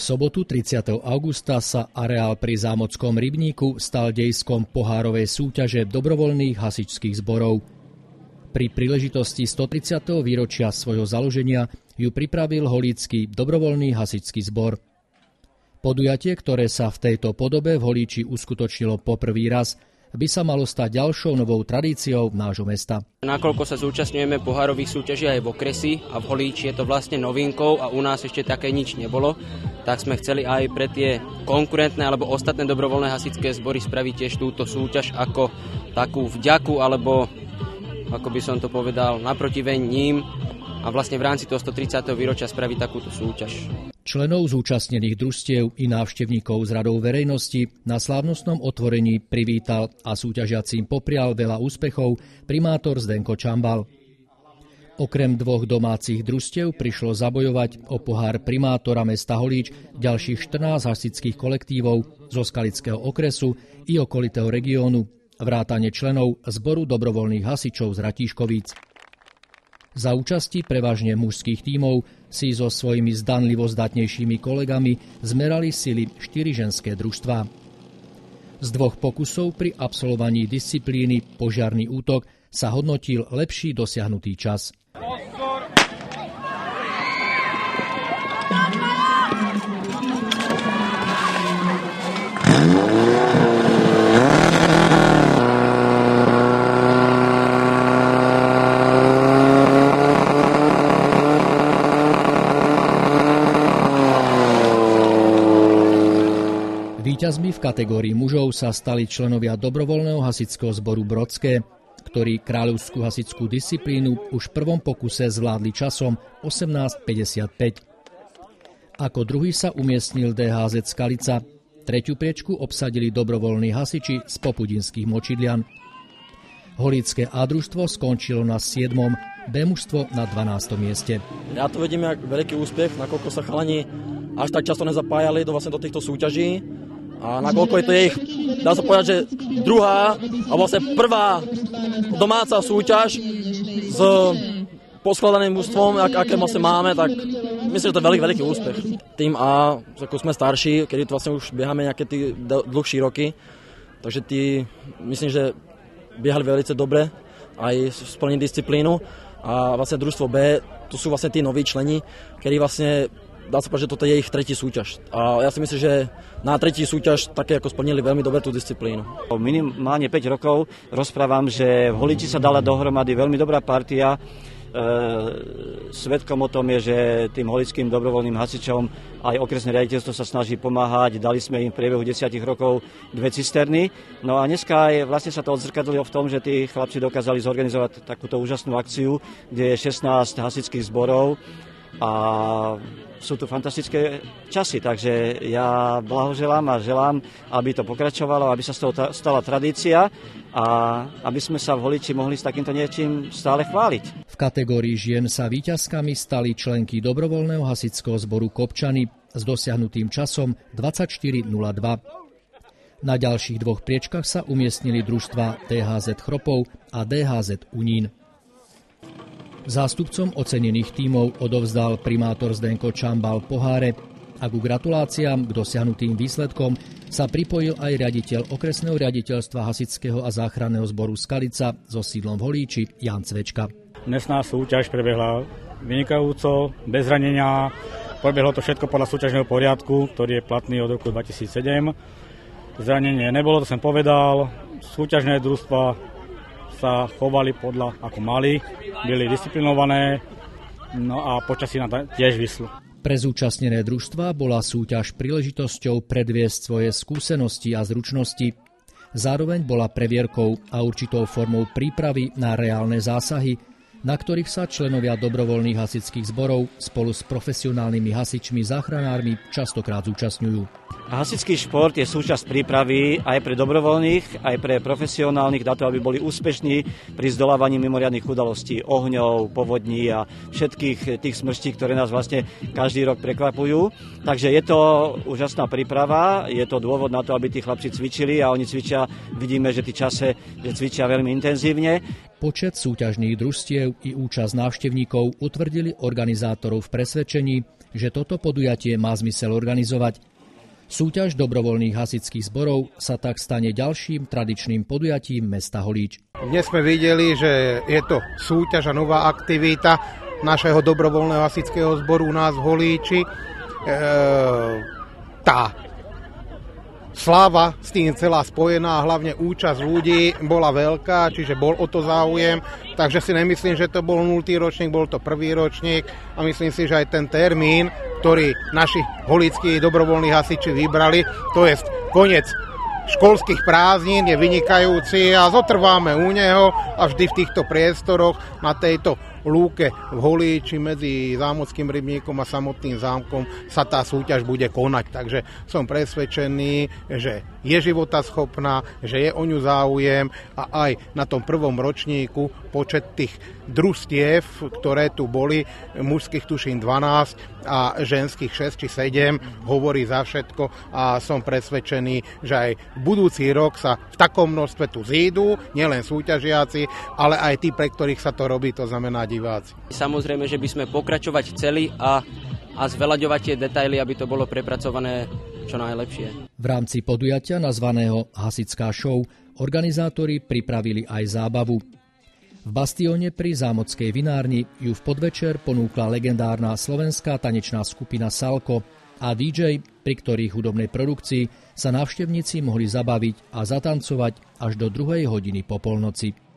V sobotu 30. augusta sa areál pri Zámockom rybníku stal dejskom pohárovej súťaže dobrovoľných hasičských zborov. Pri príležitosti 130. výročia svojho založenia ju pripravil Holícky dobrovoľný hasičský zbor. Podujatie, ktoré sa v tejto podobe v Holíči uskutočnilo poprvý raz, by sa malo stať ďalšou novou tradíciou nášho mesta. Nakoľko sa zúčastňujeme pohárových súťaží aj v okresi a v Holíči je to vlastne novinkou a u nás ešte také nič nebolo, tak sme chceli aj pre tie konkurentné alebo ostatné dobrovoľné hasičské zbory spraviť tiež túto súťaž ako takú vďaku alebo, ako by som to povedal, naprotiveň ním a vlastne v rámci toho 130. výročia spraviť takúto súťaž. Členov zúčastnených družstiev i návštevníkov z radou verejnosti na slávnostnom otvorení privítal a súťažiacím poprial veľa úspechov primátor Zdenko Čambal. Okrem dvoch domácich družstiev prišlo zabojovať o pohár primátora mesta Holíč ďalších 14 hasičských kolektívov zo Skalického okresu i okolitého regiónu, vrátane členov zboru dobrovoľných hasičov z Ratíškovíc. Za účasti prevažne mužských tímov si so svojimi zdanlivo zdatnejšími kolegami zmerali sily 4 ženské družstvá. Z dvoch pokusov pri absolvovaní disciplíny požiarny útok sa hodnotil lepší dosiahnutý čas. Víťazmi v kategórii mužov sa stali členovia dobrovoľného hasičského zboru Brodské, ktorí kráľovskú hasičskú disciplínu už v prvom pokuse zvládli časom 18:55. Ako druhý sa umiestnil DHZ Skalica, tretiu priečku obsadili dobrovoľní hasiči z Popudinských Močidlian. Holícké A družstvo skončilo na 7., B mužstvo na 12. mieste. Ja to vidím ako veľký úspech, nakoľko sa chalani až tak často nezapájali do týchto súťaží. A nakoľko je to ich, dá sa povedať, že druhá a vlastne prvá domáca súťaž s poskladaným mužstvom, aké vlastne máme, tak myslím, že to je veľký úspech. Tým A, ako sme starší, kedy to vlastne už biehame nejaké tí dlhší roky, takže tí, myslím, že biehali veľmi dobre, aj splnili disciplínu. A vlastne družstvo B, to sú vlastne tí noví členi, ktorí vlastne dá sa povedať, že toto je ich tretí súťaž. A ja si myslím, že na tretí súťaž také ako splnili veľmi dobre tú disciplínu. Minimálne 5 rokov rozprávam, že v Holíči sa dala dohromady veľmi dobrá partia. Svedkom o tom je, že tým holickým dobrovoľným hasičom aj okresné riaditeľstvo sa snaží pomáhať. Dali sme im v priebehu 10 rokov 2 cisterny. No a dneska aj vlastne sa to odzrkadlilo v tom, že tí chlapci dokázali zorganizovať takúto úžasnú akciu, kde je 16 hasičských zborov a sú tu fantastické časy, takže ja blahoželám a želám, aby to pokračovalo, aby sa z toho stala tradícia a aby sme sa v Holíči mohli s takýmto niečím stále chváliť. V kategórii žien sa víťazkami stali členky dobrovoľného hasičského zboru Kopčany s dosiahnutým časom 24:02. Na ďalších dvoch priečkach sa umiestnili družstva DHZ Chropov a DHZ Unín. Zástupcom ocenených tímov odovzdal primátor Zdenko Čambal poháre a ku gratuláciám k dosiahnutým výsledkom sa pripojil aj riaditeľ okresného riaditeľstva hasičského a záchranného zboru Skalica so sídlom v Holíči Jan Cvečka. Dnesná súťaž prebehla vynikajúco, bez zranenia. Prebehlo to všetko podľa súťažného poriadku, ktorý je platný od roku 2007. Zranenie nebolo, to som povedal. Súťažné družstva sa chovali podľa ako mali, byli disciplinované, no a počasí nám tiež vyšlo. Pre zúčastnené družstva bola súťaž príležitosťou predviesť svoje skúsenosti a zručnosti. Zároveň bola previerkou a určitou formou prípravy na reálne zásahy, na ktorých sa členovia dobrovoľných hasičských zborov spolu s profesionálnymi hasičmi záchranármi častokrát zúčastňujú. Hasičský šport je súčasť prípravy aj pre dobrovoľných, aj pre profesionálnych na to, aby boli úspešní pri zdolávaní mimoriadnych udalostí, ohňov, povodní a všetkých tých smrští, ktoré nás vlastne každý rok prekvapujú. Takže je to úžasná príprava, je to dôvod na to, aby tí chlapci cvičili a oni cvičia, vidíme, že tí čase cvičia veľmi intenzívne. Počet súťažných družstiev i účasť návštevníkov utvrdili organizátorov v presvedčení, že toto podujatie má zmysel organizovať. Súťaž dobrovoľných hasičských zborov sa tak stane ďalším tradičným podujatím mesta Holíč. Dnes sme videli, že je to súťaž a nová aktivita našeho dobrovoľného hasičského zboru u nás v Holíči. Tá sláva s tým celá spojená, hlavne účasť ľudí bola veľká, čiže bol o to záujem, takže si nemyslím, že to bol 0. ročník, bol to 1. ročník a myslím si, že aj ten termín, ktorý naši holíckí dobrovoľní hasiči vybrali, to je koniec školských prázdnin, je vynikajúci a zotrváme u neho a vždy v týchto priestoroch na tejto lúke v Holíči medzi Zámockým rybníkom a samotným zámkom sa tá súťaž bude konať. Takže som presvedčený, že je životaschopná, že je o ňu záujem a aj na tom 1. ročníku počet tých družstiev, ktoré tu boli, mužských tuším 12 a ženských 6 či 7, hovorí za všetko a som presvedčený, že aj budúci rok sa v takom množstve tu zídu, nielen súťažiaci, ale aj tí, pre ktorých sa to robí, to znamená diváci. Samozrejme, že by sme pokračovať chceli a zveľaďovať tie detaily, aby to bolo prepracované čo najlepšie. V rámci podujatia nazvaného Hasičská show organizátori pripravili aj zábavu. V Bastióne pri Zámockej vinárni ju v podvečer ponúkla legendárna slovenská tanečná skupina Salko a DJ, pri ktorých hudobnej produkcii sa návštevníci mohli zabaviť a zatancovať až do 2. hodiny po polnoci.